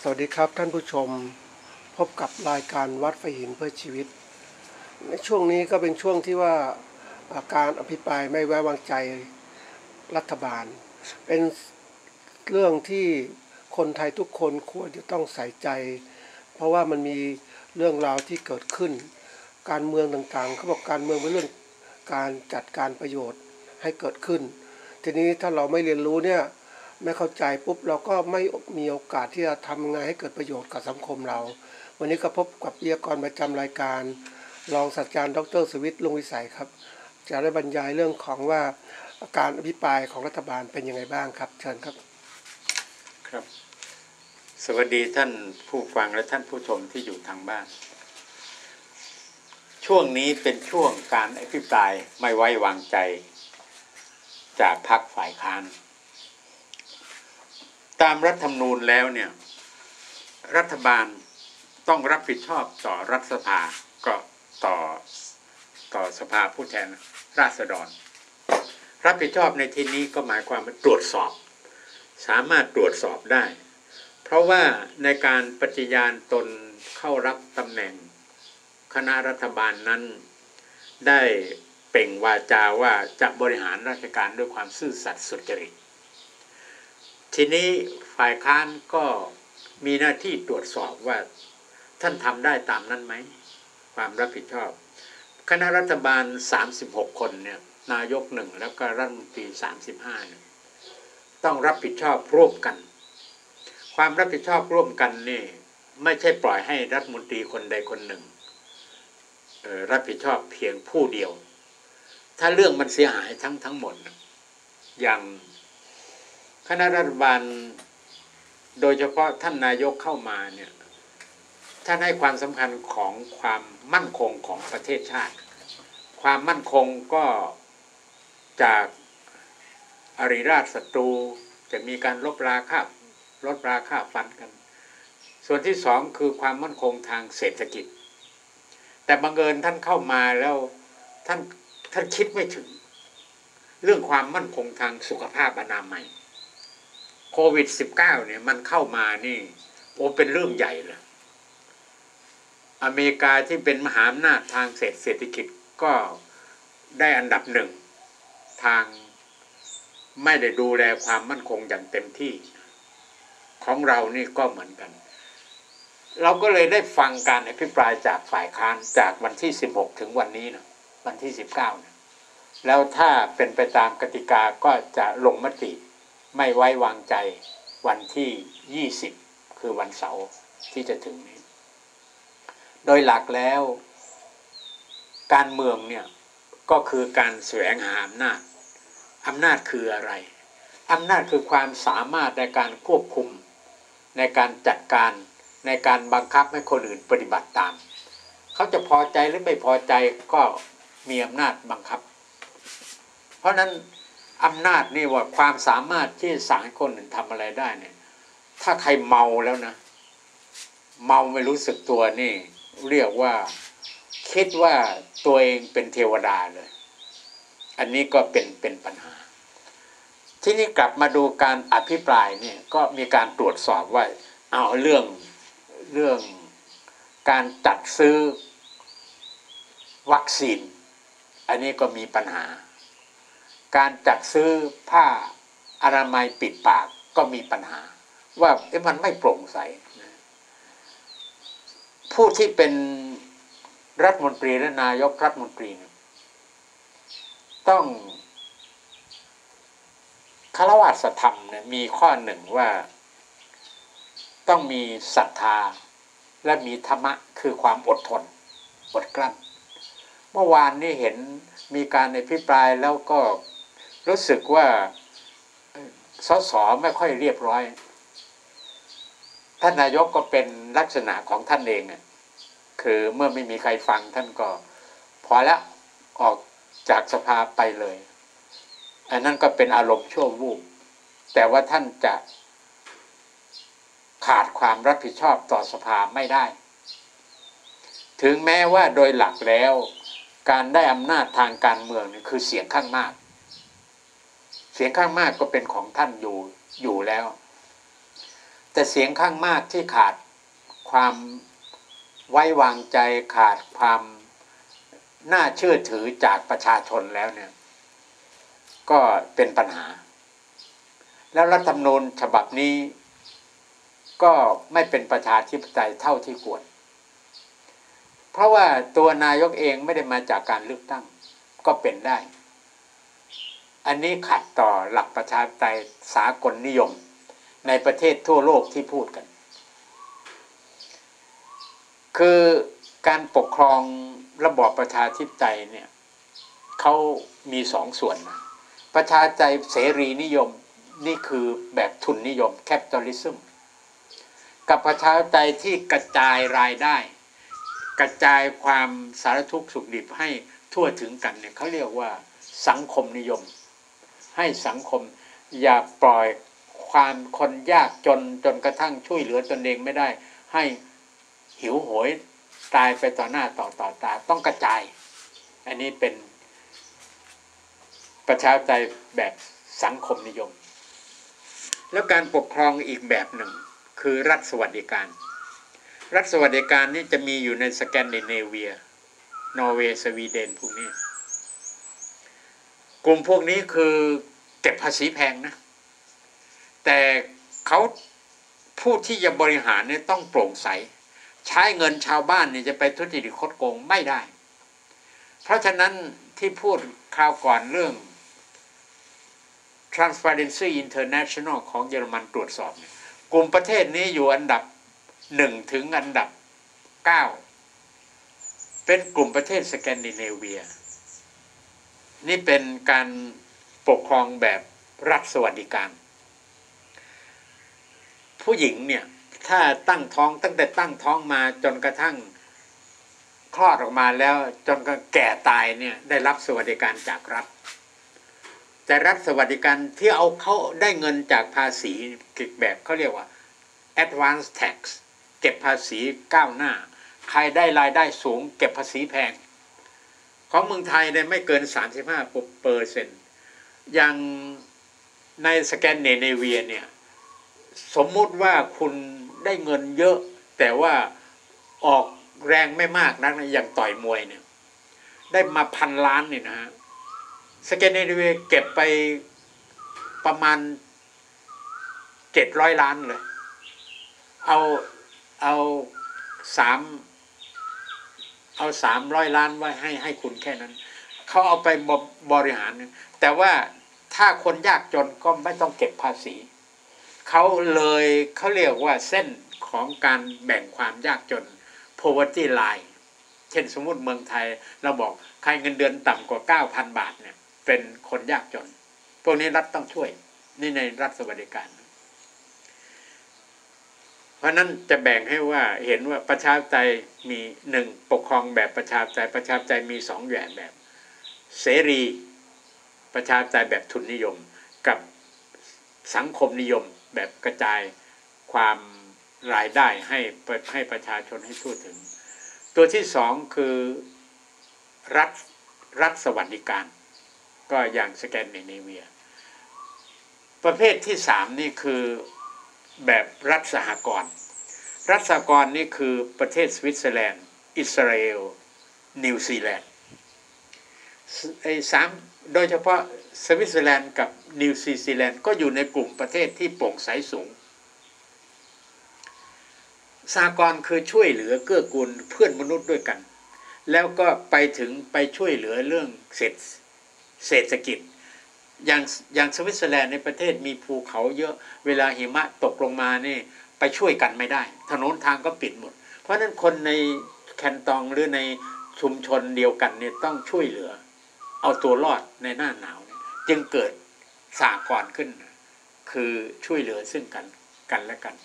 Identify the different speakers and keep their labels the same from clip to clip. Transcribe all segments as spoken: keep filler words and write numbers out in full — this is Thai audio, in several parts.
Speaker 1: สวัสดีครับท่านผู้ชมพบกับรายการวัดไฟหินเพื่อชีวิตในช่วงนี้ก็เป็นช่วงที่ว่าการอภิปรายไม่ไว้วางใจรัฐบาลเป็นเรื่องที่คนไทยทุกคนควรจะต้องใส่ใจเพราะว่ามันมีเรื่องราวที่เกิดขึ้นการเมืองต่างๆเขาบอกการเมืองเป็นเรื่องการจัดการประโยชน์ให้เกิดขึ้นทีนี้ถ้าเราไม่เรียนรู้เนี่ยไม่เข้าใจปุ๊บเราก็ไม่มีโอกาสที่จะทำงานให้เกิดประโยชน์กับสังคมเราวันนี้ก็พบกับวิทยากรประจำรายการรองศาสตราจารย์ดร.สุวิทย์ ลุงวิสัยครับจะได้บรรยายเรื่องของว่าการอภิปรายของรัฐบาลเป็นยังไงบ้างครับเชิญครับ
Speaker 2: ครับสวัสดีท่านผู้ฟังและท่านผู้ชมที่อยู่ทางบ้านช่วงนี้เป็นช่วงการอภิปรายไม่ไว้วางใจจากพรรคฝ่ายค้านตามรัฐธรรมนูญแล้วเนี่ยรัฐบาลต้องรับผิดชอบต่อรัฐสภาก็ต่อต่อสภาผู้แทนราษฎรรับผิดชอบในที่นี้ก็หมายความว่าตรวจสอบสามารถตรวจสอบได้เพราะว่าในการปฏิญาณตนเข้ารับตำแหน่งคณะรัฐบาลนั้นได้เปล่งวาจาว่าจะบริหารราชการด้วยความซื่อสัตย์สุจริตทีนี้ฝ่ายค้านก็มีหน้าที่ตรวจสอบว่าท่านทำได้ตามนั้นไหมความรับผิดชอบคณะรัฐบาลสามสิบหกคนเนี่ยนายกหนึ่งแล้วก็รัฐมนตรีสามสิบห้าเนี่ยต้องรับผิดชอบร่วมกันความรับผิดชอบร่วมกันนี่ไม่ใช่ปล่อยให้รัฐมนตรีคนใดคนหนึ่งเอ่อรับผิดชอบเพียงผู้เดียวถ้าเรื่องมันเสียหายทั้งทั้งหมดอย่างคณะรัฐบาลโดยเฉพาะท่านนายกเข้ามาเนี่ยท่านให้ความสำคัญของความมั่นคงของประเทศชาติความมั่นคงก็จากอริราชศัตรูจะมีการลบราค่าลดราค่าฟันกันส่วนที่สองคือความมั่นคงทางเศรษฐกิจแต่บังเอิญท่านเข้ามาแล้วท่านท่านคิดไม่ถึงเรื่องความมั่นคงทางสุขภาพอนามัยโควิด สิบเก้า เนี่ยมันเข้ามานี่โอ้เป็นเรื่องใหญ่เลยอเมริกาที่เป็นมหาอำนาจทางเศรษฐกิจก็ได้อันดับหนึ่งทางไม่ได้ดูแลความมั่นคงอย่างเต็มที่ของเรานี่ก็เหมือนกันเราก็เลยได้ฟังการอภิปรายจากฝ่ายค้านจากวันที่สิบหกถึงวันนี้นะวันที่สิบเก้านะแล้วถ้าเป็นไปตามกติกาก็จะลงมติไม่ไว้วางใจวันที่ยี่สิบคือวันเสาร์ที่จะถึงนี้โดยหลักแล้วการเมืองเนี่ยก็คือการแสวงหาอำนาจอำนาจคืออะไรอำนาจคือความสามารถในการควบคุมในการจัดการในการบังคับให้คนอื่นปฏิบัติตามเขาจะพอใจหรือไม่พอใจก็มีอำนาจบังคับเพราะนั้นอำนาจนี่ว่าความสามารถที่สั่งให้คนอื่นทำอะไรได้เนี่ยถ้าใครเมาแล้วนะเมาไม่รู้สึกตัวนี่เรียกว่าคิดว่าตัวเองเป็นเทวดาเลยอันนี้ก็เป็นเป็นปัญหาที่นี่กลับมาดูการอภิปรายเนี่ยก็มีการตรวจสอบว่าเอาเรื่องเรื่องการจัดซื้อวัคซีนอันนี้ก็มีปัญหาการจัดซื้อผ้าอนามัยปิดปากก็มีปัญหาว่าเอ๊ะมันไม่โปร่งใสผู้ที่เป็นรัฐมนตรีและนายกรัฐมนตรีต้องคฤหัสถธรรมเนี่ยมีข้อหนึ่งว่าต้องมีศรัทธาและมีธรรมะคือความอดทนอดกลั้นเมื่อวานนี้เห็นมีการอภิปรายแล้วก็รู้สึกว่าสสไม่ค่อยเรียบร้อยท่านนายกก็เป็นลักษณะของท่านเองอ่ะคือเมื่อไม่มีใครฟังท่านก็พอแล้วออกจากสภาไปเลยอันนั้นก็เป็นอารมณ์ชั่ววูบแต่ว่าท่านจะขาดความรับผิดชอบต่อสภาไม่ได้ถึงแม้ว่าโดยหลักแล้วการได้อำนาจทางการเมืองนี่คือเสียงข้างมากเสียงข้างมากก็เป็นของท่านอยู่อยู่แล้วแต่เสียงข้างมากที่ขาดความไว้วางใจขาดความน่าเชื่อถือจากประชาชนแล้วเนี่ยก็เป็นปัญหาแล้วรัฐธรรมนูญฉบับนี้ก็ไม่เป็นประชาธิปไตยเท่าที่ควรเพราะว่าตัวนายกเองไม่ได้มาจากการเลือกตั้งก็เป็นได้อันนี้ขัดต่อหลักประชาธิปไตยสากลนิยมในประเทศทั่วโลกที่พูดกันคือการปกครองระบอบประชาธิปไตยเนี่ยเขามีสองส่วนนะประชาธิปไตยเสรีนิยมนี่คือแบบทุนนิยมแคปิตอลิซึมกับประชาธิปไตยที่กระจายรายได้กระจายความสารทุกข์สุขดิบให้ทั่วถึงกันเนี่ยเขาเรียกว่าสังคมนิยมให้สังคมอย่าปล่อยความคนยากจนจนกระทั่งช่วยเหลือตนเองไม่ได้ให้หิวโหยตายไปต่อหน้าต่อต่อตาต้องกระจายอันนี้เป็นประชาธิปไตยแบบสังคมนิยมแล้วการปกครองอีกแบบหนึ่งคือรัฐสวัสดิการรัฐสวัสดิการนี่จะมีอยู่ในสแกนดิเนเวียนอร์เวย์สวีเดนพวกนี้กลุ่มพวกนี้คือเก็บภาษีแพงนะแต่เขาผู้ที่จะบริหารเนี่ยต้องโปร่งใสใช้เงินชาวบ้านเนี่ยจะไปทุจริตคดโกงไม่ได้เพราะฉะนั้นที่พูดคราวก่อนเรื่อง Transparency International ของเยอรมันตรวจสอบเนี่ยกลุ่มประเทศนี้อยู่อันดับหนึ่งถึงอันดับเก้าเป็นกลุ่มประเทศสแกนดิเนเวียนี่เป็นการปกครองแบบรัฐสวัสดิการผู้หญิงเนี่ยถ้าตั้งท้องตั้งแต่ตั้งท้องมาจนกระทั่งคลอดออกมาแล้วจนกระแก่ตายเนี่ยได้รับสวัสดิการจากรัฐแต่รัฐสวัสดิการที่เอาเขาได้เงินจากภาษีเก็บแบบเขาเรียกว่า advance tax เก็บภาษีก้าวหน้าใครได้รายได้สูงเก็บภาษีแพงของเมืองไทยเนี่ยไม่เกิน สามสิบห้าเปอร์เซ็นต์ อย่างในสแกนดิเนเวียเนี่ยสมมุติว่าคุณได้เงินเยอะแต่ว่าออกแรงไม่มากนักนะอย่างต่อยมวยเนี่ยได้มาพันล้านนี่นะฮะสแกนดิเนเวียเก็บไปประมาณเจ็ดร้อยล้านเลยเอาเอาสามเอาสามร้อยล้านไว้ให้ให้คุณแค่นั้นเขาเอาไปบริหารแต่ว่าถ้าคนยากจนก็ไม่ต้องเก็บภาษีเขาเลยเขาเรียกว่าเส้นของการแบ่งความยากจน poverty line เช่นสมมุติเมืองไทยเราบอกใครเงินเดือนต่ำกว่า เก้าพัน บาทเนี่ยเป็นคนยากจนพวกนี้รัฐต้องช่วยนี่ในรัฐสวัสดิการเพราะนั้นจะแบ่งให้ว่าเห็นว่าประชาธิปไตยมีหนึ่งปกครองแบบประชาธิปไตยประชาธิปไตยมีสองแบบแบบเสรีประชาธิปไตยแบบทุนนิยมกับสังคมนิยมแบบกระจายความรายได้ให้ให้ประชาชนให้ทั่วถึงตัวที่สองคือรัฐรัฐสวัสดิการก็อย่างสแกนดิเนเวียประเภทที่สามนี่คือแบบรัฐสหกรณ์รัฐสหกรณ์นี่คือประเทศสวิตเซอร์แลนด์อิสราเอลนิวซีแลนด์ไอ้สามโดยเฉพาะสวิตเซอร์แลนด์กับนิวซีแลนด์ก็อยู่ในกลุ่มประเทศที่โปร่งใสสูงสหกรณ์คือช่วยเหลือเกื้อกูลเพื่อนมนุษย์ด้วยกันแล้วก็ไปถึงไปช่วยเหลือเรื่องเศรษฐเศรษฐกิจอย่างอย่างสวิตเซอร์แลนด์ในประเทศมีภูเขาเยอะเวลาหิมะตกลงมานี่ไปช่วยกันไม่ได้ถนนทางก็ปิดหมดเพราะฉะนั้นคนในแคนตองหรือในชุมชนเดียวกันเนี่ยต้องช่วยเหลือเอาตัวรอดในหน้าหนาวจึงเกิดสหกรณ์ขึ้นคือช่วยเหลือซึ่งกันกันและกัน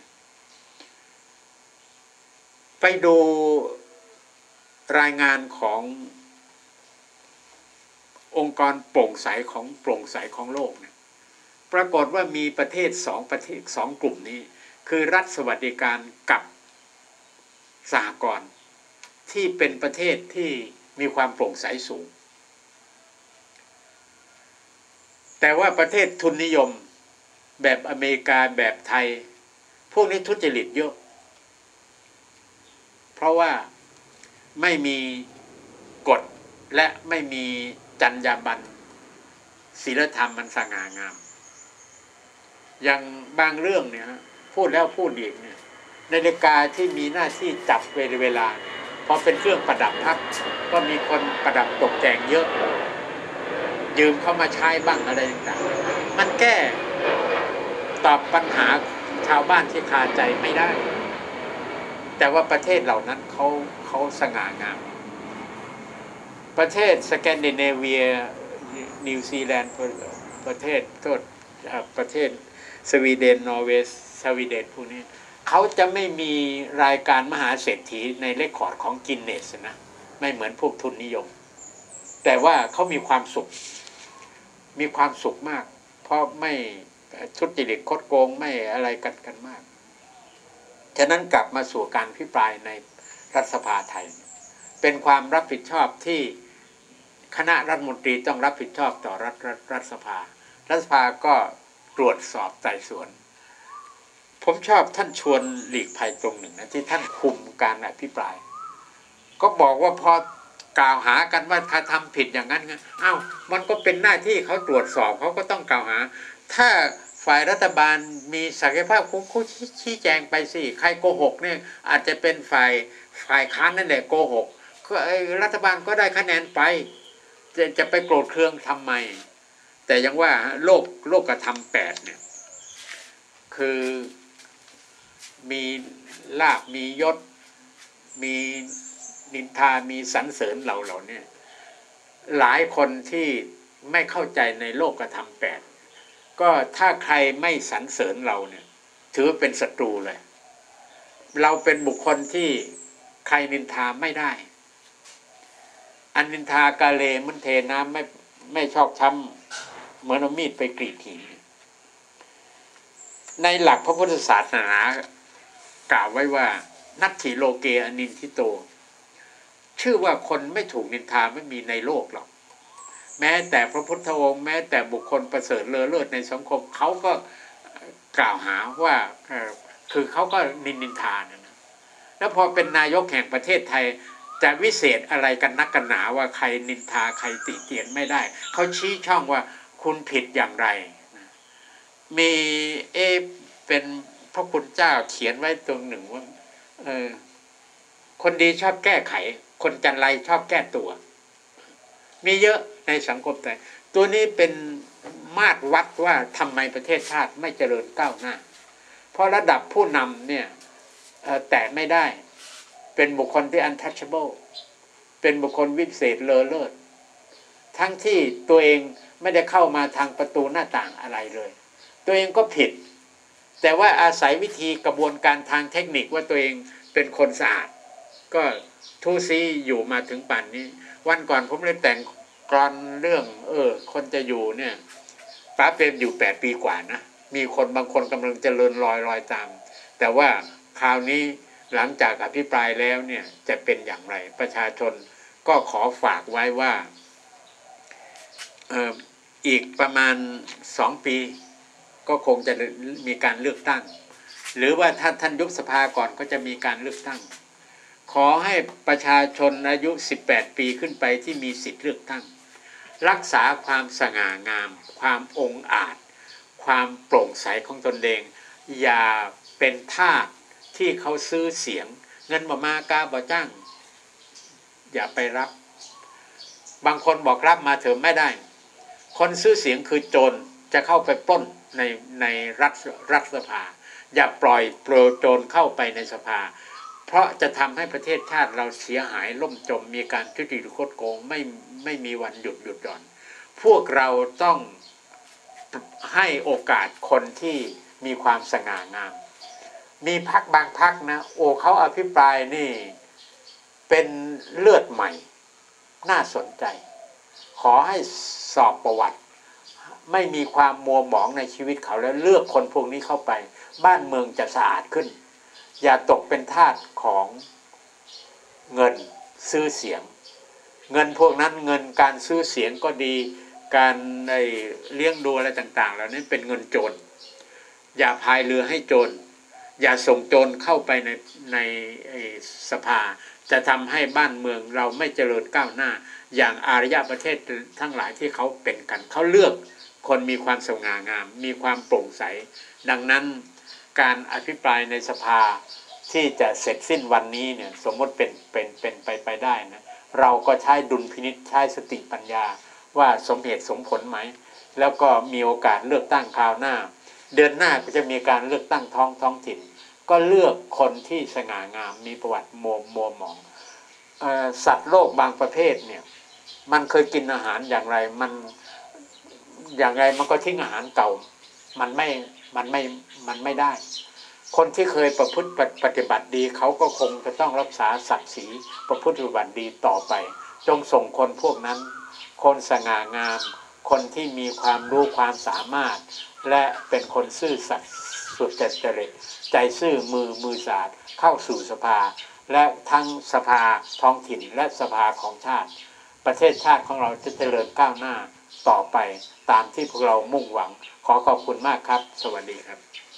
Speaker 2: ไปดูรายงานขององค์กรโปร่งใสของโปร่งใสของโลกเนี่ยปรากฏว่ามีประเทศสองประเทศสองกลุ่มนี้คือรัฐสวัสดิการกับสหกรณ์ที่เป็นประเทศที่มีความโปร่งใสสูงแต่ว่าประเทศทุนนิยมแบบอเมริกาแบบไทยพวกนี้ทุจริตเยอะเพราะว่าไม่มีกฎและไม่มีจรรยาบรรณศีลธรรมมันสง่างามอย่างบางเรื่องเนี่ยพูดแล้วพูดอีกเนี่ยนาฬิกาที่มีหน้าที่จับเวลาพอเป็นเครื่องประดับพักก็มีคนประดับตกแต่งเยอะยืมเข้ามาใช้บ้างอะไรต่างๆมันแก้ตอบปัญหาชาวบ้านที่คาใจไม่ได้แต่ว่าประเทศเหล่านั้นเขาเขาสง่างามประเทศสแกนดิเนเวียนิวซีแลนด์ประเทศก็ประเทศสวีเดนนอร์เวย์สวีเดนพวกนี้เขาจะไม่มีรายการมหาเศรษฐีในเรคคอร์ดของกินเนสนะไม่เหมือนพวกทุนนิยมแต่ว่าเขามีความสุขมีความสุขมากเพราะไม่ทุจริตคดโกงไม่อะไรกันกันมากฉะนั้นกลับมาสู่การพิปรายในรัฐสภาไทยเป็นความรับผิดชอบที่คณะรัฐมนตรีต้องรับผิดชอบต่อรัฐรัฐสภารัฐสภาก็ตรวจสอบไต่สวนผมชอบท่านชวนหลีกภัยตรงหนึ่งนะที่ท่านคุมการอภิปรายก็บอกว่าพอกล่าวหากันว่าถ้าทำผิดอย่างนั้นอ้าวมันก็เป็นหน้าที่เขาตรวจสอบเขาก็ต้องกล่าวหาถ้าฝ่ายรัฐบาลมีศักยภาพเขาชี้แจงไปสิใครโกหกเนี่ยอาจจะเป็นฝ่ายฝ่ายค้านนั่นแหละโกหกก็รัฐบาลก็ได้คะแนนไปจะจะไปโกรธเคืองทำไมแต่ยังว่าโลกโลกธรรมแปดเนี่ยคือมีลาภมียศมีนินทามีสรรเสริญเราเหล่านี้หลายคนที่ไม่เข้าใจในโลกธรรมแปดก็ถ้าใครไม่สรรเสริญเราเนี่ยถือเป็นศัตรูเลยเราเป็นบุคคลที่ใครนินทาไม่ได้อันนินทากาเลมันเทน้ำไม่ไม่ชอกช้ำเหมือนเอามีดไปกรีดหินในหลักพระพุทธศาสนากล่าวไว้ว่านัตถิโลเกอนินทิโตชื่อว่าคนไม่ถูกนินทาไม่มีในโลกหรอกแม้แต่พระพุทธองค์แม้แต่บุคคลประเสริฐเลอเลิศในสังคมเขาก็กล่าวหาว่าคือเขาก็นินนินทานะแล้วพอเป็นนายกแห่งประเทศไทยจะวิเศษอะไรกันนักกันหนาว่าใครนินทาใครติเตียนไม่ได้เขาชี้ช่องว่าคุณผิดอย่างไรมีเอเป็นพระคุณเจ้าเขียนไว้ตรงหนึ่งว่าเออคนดีชอบแก้ไขคนจันไรชอบแก้ตัวมีเยอะในสังคมไทยตัวนี้เป็นมาตรวัดว่าทำไมประเทศชาติไม่เจริญก้าวหน้าเพราะระดับผู้นำเนี่ยแตะไม่ได้เป็นบุคคลที่ untouchable เป็นบุคคลวิเศษเลอเลิศทั้งที่ตัวเองไม่ได้เข้ามาทางประตูหน้าต่างอะไรเลยตัวเองก็ผิดแต่ว่าอาศัยวิธีกระบวนการทางเทคนิคว่าตัวเองเป็นคนสะอาดก็ทูซีอยู่มาถึงป่านนี้วันก่อนผมเลยแต่งกลอนเรื่องเออคนจะอยู่เนี่ยป๋าเปรมอยู่แปดปีกว่านะมีคนบางคนกำลังเจริญรอยรอยตามแต่ว่าคราวนี้หลังจากอภิปรายแล้วเนี่ยจะเป็นอย่างไรประชาชนก็ขอฝากไว้ว่าเอ่ออีกประมาณสองปีก็คงจะมีการเลือกตั้งหรือว่าถ้าท่านยุบสภาก่อนก็จะมีการเลือกตั้งขอให้ประชาชนอายุสิบแปดปีขึ้นไปที่มีสิทธิ์เลือกตั้งรักษาความสง่างามความองอาจความโปร่งใสของตนเองอย่าเป็นทาสที่เขาซื้อเสียงเงินบ่มากาบ่จ้างอย่าไปรับบางคนบอกรับมาเถอะไม่ได้คนซื้อเสียงคือโจรจะเข้าไปปล้นในในรัฐรัฐสภาอย่าปล่อยโปรโจรเข้าไปในสภาเพราะจะทำให้ประเทศชาติเราเสียหายล่มจมมีการทุจริตคดโกงไม่ไม่มีวันหยุดหยุดหย่อนพวกเราต้องให้โอกาสคนที่มีความสง่างามมีพรรคบางพรรคนะโอ้เขาอภิปรายนี่เป็นเลือดใหม่น่าสนใจขอให้สอบประวัติไม่มีความมัวหมองในชีวิตเขาแล้วเลือกคนพวกนี้เข้าไปบ้านเมืองจะสะอาดขึ้นอย่าตกเป็นทาสของเงินซื้อเสียงเงินพวกนั้นเงินการซื้อเสียงก็ดีการเลี้ยงดูอะไรต่างๆเหล่านี้เป็นเงินโจรอย่าพายเรือให้โจรอย่าส่งโจรเข้าไปในในสภาจะทำให้บ้านเมืองเราไม่เจริญก้าวหน้าอย่างอารยประเทศทั้งหลายที่เขาเป็นกันเขาเลือกคนมีความสง่างามมีความโปร่งใสดังนั้นการอภิปรายในสภาที่จะเสร็จสิ้นวันนี้เนี่ยสมมติเป็นเป็นเป็นไปไปได้นะเราก็ใช้ดุลพินิจใช้สติปัญญาว่าสมเหตุสมผลไหมแล้วก็มีโอกาสเลือกตั้งคราวหน้าเดือนหน้าก็จะมีการเลือกตั้งท้องท้องถิ่นก็เลือกคนที่สง่างามมีประวัติมัวมัวหมองเอ่อสัตว์โลกบางประเภทเนี่ยมันเคยกินอาหารอย่างไรมันอย่างไรมันก็ทิ้งอาหารเก่ามันไม่มันไม่มันไม่ได้คนที่เคยประพฤติปฏิบัติดีเขาก็คงจะต้องรักษาศักดิ์ศรีประพฤติปฏิบัติดีต่อไปจงส่งคนพวกนั้นคนสง่างามคนที่มีความรู้ความสามารถและเป็นคนซื่อสัตย์สุจริตใจซื่อมือมือสะอาดเข้าสู่สภาและทั้งสภาท้องถิ่นและสภาของชาติประเทศชาติของเราจะเจริญก้าวหน้าต่อไปตามที่พวกเรามุ่งหวังขอขอบคุณมากครับสวัสดีครับ